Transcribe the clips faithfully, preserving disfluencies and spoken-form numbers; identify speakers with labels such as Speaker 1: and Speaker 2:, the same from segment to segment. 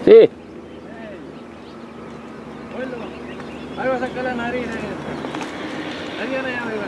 Speaker 1: Sí.
Speaker 2: Oílo. Ahí va a sacar la nariz. Eh. Ahí viene ya, arriba.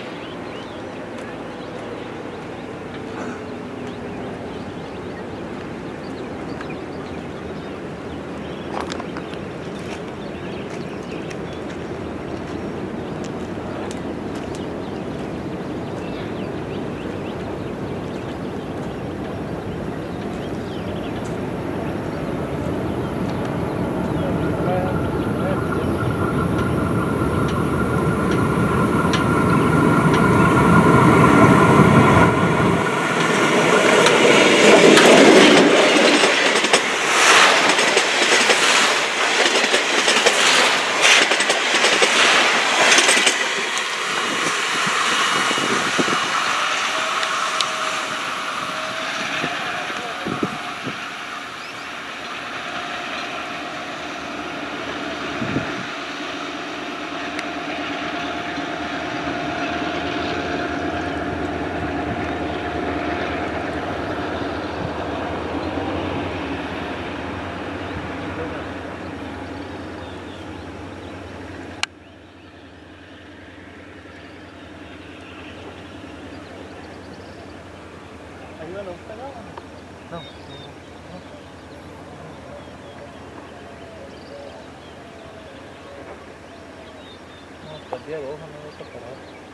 Speaker 2: Ayúdalo, ¿usted no? No. No, perdí el ojo, no lo he separado.